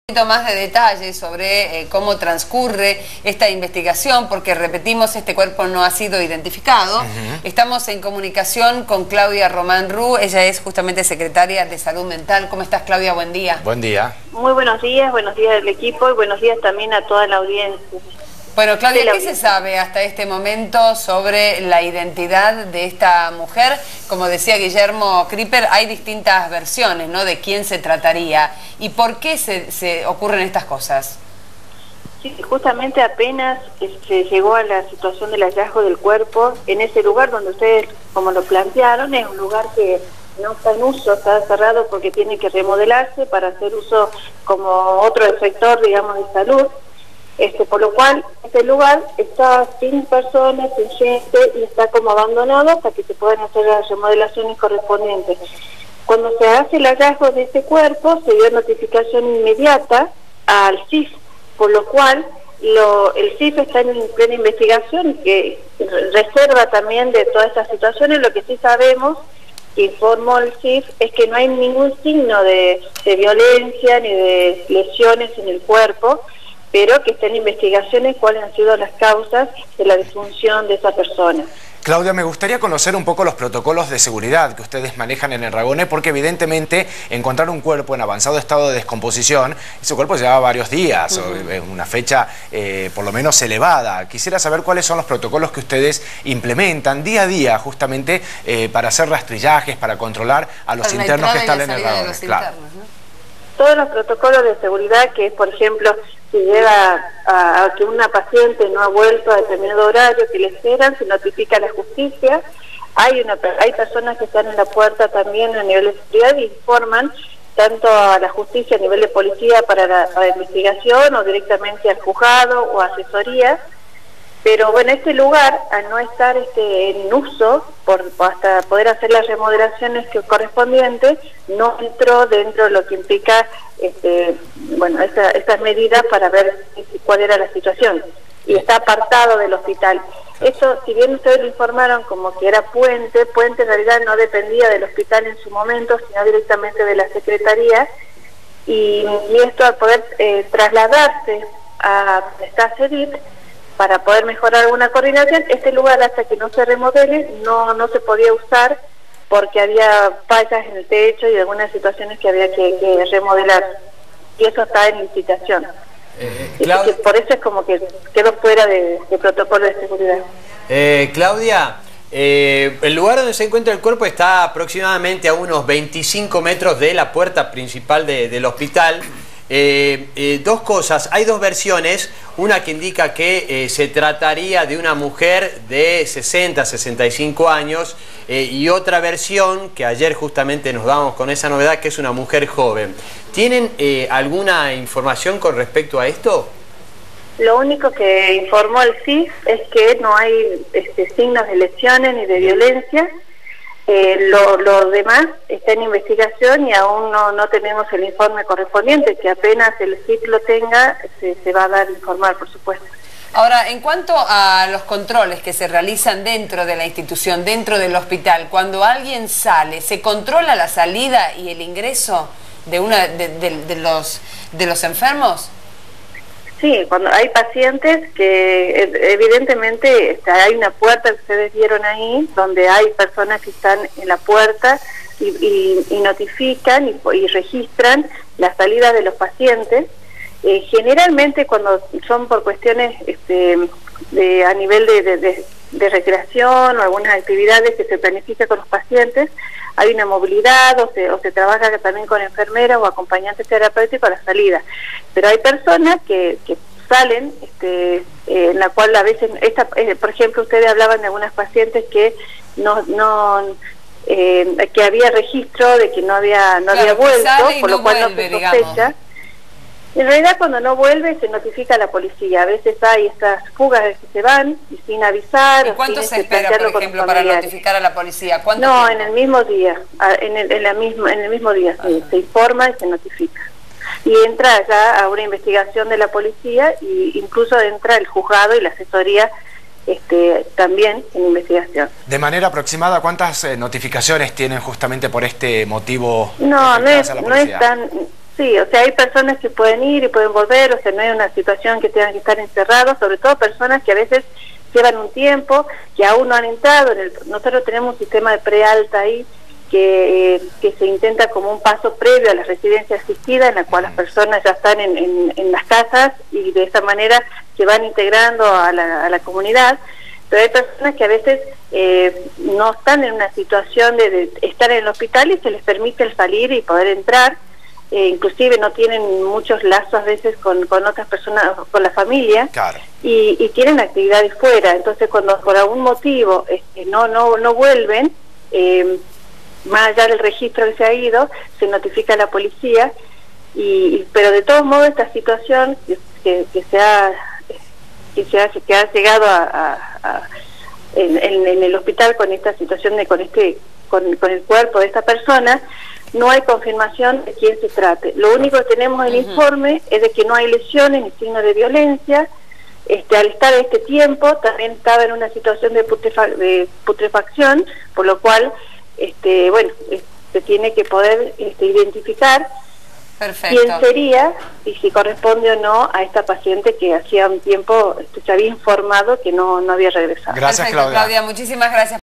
Un poquito más de detalles sobre cómo transcurre esta investigación, porque repetimos, este cuerpo no ha sido identificado. Estamos en comunicación con Claudia Román Ru, ella es justamente secretaria de Salud Mental. ¿Cómo estás, Claudia? Buen día. Buen día. Muy buenos días al equipo y buenos días también a toda la audiencia. Bueno, Claudia, ¿qué se sabe hasta este momento sobre la identidad de esta mujer? Como decía Guillermo Kripper, hay distintas versiones, ¿no?, de quién se trataría y por qué se ocurren estas cosas. Sí, justamente apenas se llegó a la situación del hallazgo del cuerpo, en ese lugar donde ustedes, como lo plantearon, es un lugar que no está en uso, está cerrado porque tiene que remodelarse para hacer uso como otro sector, digamos, de salud. Por lo cual, este lugar está sin personas, sin gente, y está como abandonado hasta que se puedan hacer las remodelaciones correspondientes. Cuando se hace el hallazgo de este cuerpo, se dio notificación inmediata al CIF, por lo cual el CIF está en plena investigación, que reserva también de todas estas situaciones. Lo que sí sabemos, que informó el CIF, es que no hay ningún signo de violencia ni de lesiones en el cuerpo, pero que estén investigaciones cuáles han sido las causas de la disfunción de esa persona. Claudia, me gustaría conocer un poco los protocolos de seguridad que ustedes manejan en el Erragone, porque evidentemente encontrar un cuerpo en avanzado estado de descomposición, ese cuerpo lleva varios días, una fecha por lo menos elevada. Quisiera saber cuáles son los protocolos que ustedes implementan día a día justamente para hacer rastrillajes, para controlar a los internos que están en el Erragone. Claro. Todos los protocolos de seguridad, que es, por ejemplo, si llega a que una paciente no ha vuelto a determinado horario que le esperan, se notifica a la justicia. Hay personas que están en la puerta también a nivel de seguridad y informan tanto a la justicia a nivel de policía para la investigación o directamente al juzgado o asesoría. Pero bueno, este lugar, al no estar en uso, hasta poder hacer las remodelaciones correspondientes, no entró dentro de lo que implica estas medidas para ver cuál era la situación. Y está apartado del hospital. Esto, si bien ustedes lo informaron como que era Puente en realidad no dependía del hospital en su momento, sino directamente de la Secretaría. Y esto, al poder trasladarse a CEDIT, para poder mejorar alguna coordinación, este lugar, hasta que no se remodele, no se podía usar porque había fallas en el techo y algunas situaciones que había que remodelar. Y eso está en licitación. Por eso es como que quedó fuera de protocolo de seguridad. Claudia, el lugar donde se encuentra el cuerpo está aproximadamente a unos 25 metros de la puerta principal del hospital. Dos cosas, hay dos versiones, una que indica que se trataría de una mujer de 60, 65 años y otra versión que ayer justamente nos damos con esa novedad, que es una mujer joven. ¿Tienen alguna información con respecto a esto? Lo único que informó el CIF es que no hay signos de lesiones ni de violencia. Lo demás está en investigación y aún no tenemos el informe correspondiente, que apenas el CIF lo tenga, se va a dar a informar, por supuesto. Ahora, en cuanto a los controles que se realizan dentro de la institución, dentro del hospital, cuando alguien sale, ¿se controla la salida y el ingreso de los enfermos? Sí, cuando hay pacientes que evidentemente hay una puerta que ustedes vieron ahí, donde hay personas que están en la puerta y notifican y registran la salida de los pacientes. Generalmente cuando son por cuestiones a nivel de recreación o algunas actividades que se planifica con los pacientes, hay una movilidad o se trabaja también con enfermeras o acompañantes terapéuticos a la salida. Pero hay personas que salen, en la cual a veces, por ejemplo, ustedes hablaban de algunas pacientes que que había registro de que no había vuelto, por lo cual no se sospecha. En realidad, cuando no vuelve, se notifica a la policía. A veces hay estas fugas que se van y sin avisar. ¿Y cuánto se espera, por ejemplo, para notificar a la policía? No, en el mismo día. En el mismo día se informa y se notifica. Y entra ya a una investigación de la policía e incluso entra el juzgado y la asesoría también en investigación. De manera aproximada, ¿cuántas notificaciones tienen justamente por este motivo? No es Sí, o sea, hay personas que pueden ir y pueden volver, o sea, no hay una situación que tengan que estar encerrados, sobre todo personas que a veces llevan un tiempo, que aún no han entrado. Nosotros tenemos un sistema de prealta ahí que se intenta como un paso previo a la residencia asistida, en la cual las personas ya están en las casas y de esa manera se van integrando a la comunidad. Pero hay personas que a veces no están en una situación de estar en el hospital y se les permite el salir y poder entrar. Inclusive no tienen muchos lazos a veces con otras personas, con la familia, claro. y tienen actividades fuera. Entonces, cuando por algún motivo no vuelven, más allá del registro que se ha ido, se notifica a la policía. Pero de todos modos, esta situación que ha llegado en el hospital con esta situación con el cuerpo de esta persona, no hay confirmación de quién se trate. Lo único que tenemos en el informe es de que no hay lesiones ni signos de violencia. Al estar este tiempo también estaba en una situación de putrefacción, por lo cual se tiene que poder identificar quién sería y si corresponde o no a esta paciente que hacía un tiempo se había informado que no había regresado. Gracias, Perfecto, Claudia. Claudia, muchísimas gracias.